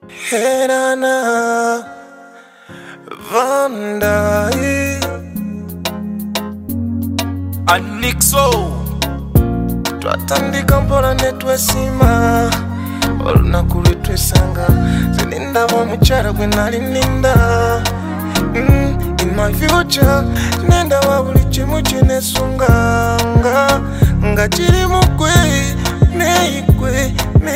Helena Vandai Anixo twatandika mpola netwesima olunaku lwetwesanga zininda b'omukyala gwe nali ninda. In my future nenda wa buli kimu kinesunganga nga kiri mu gwe neigwe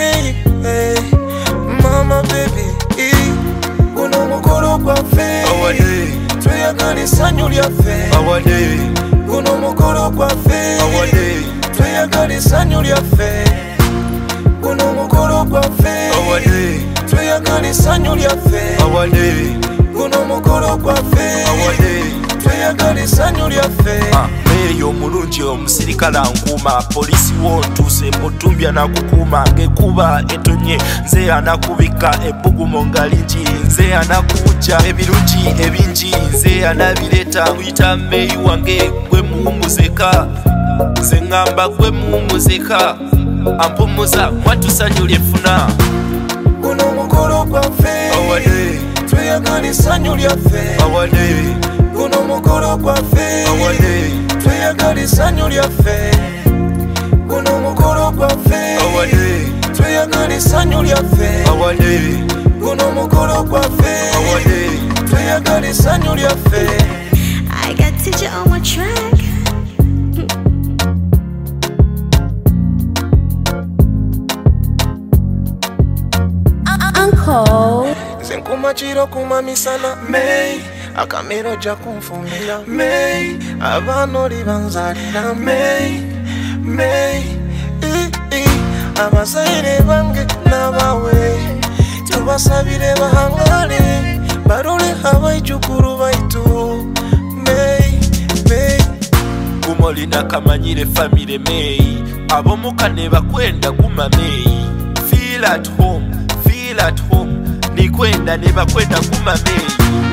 mama baby guno mukolo gwaffe tweyagala essanyu lyaffe guno mukolo gwaffe tweyagala essanyu lyaffe guno mukolo gwaffe tweyagala essanyu lyaffe guno mukolo gwaffe tweyagala essanyu lyaffe. Meeyo omulungi omusirikale ankuuma poliisi wontuuse mutumbya nakukuuma ng'ekuba etonye nze anakubika ebbugumo nga lingi nze anakuwujja ebirungi ebingi nze anabireeta nkuyita meeyi wange gwe muwumuzeka nze ŋŋamba gwe muwumuzeka ampumuza mwatussanyu lyefuna guno mukolo gwaffe tweyagala essanyu lyaffe guno mukolo gwaffe tweyagala essanyu lyaffe guno mukolo gwaffe tweyagala essanyu lyaffe guno mukolo gwaffe tweyagala essanyu lyaffe. I got Teacher on my track. Uncle Zenkuma chiro kuma misana May akamiro ja kumfumira May abanoli banzalira May abazaire bange nabawe tubasabire bahangale barole abaijukuru baitu May gumolina kamanyire famire May abomuka ne bakwenda guma May feel at home nikwenda ne bakwenda guma May.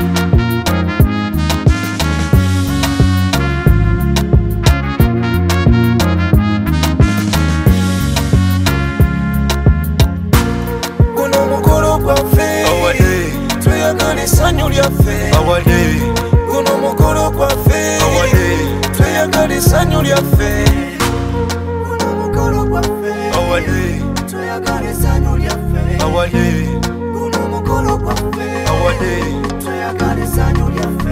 guno mukolo gwaffe tweyagala essanyu lyaffe guno mukolo gwaffe tweyagala essanyu lyaffe guno mukolo gwaffe tweyagala essanyu lyaffe guno mukolo gwaffe tweyagala essanyu lyaffe.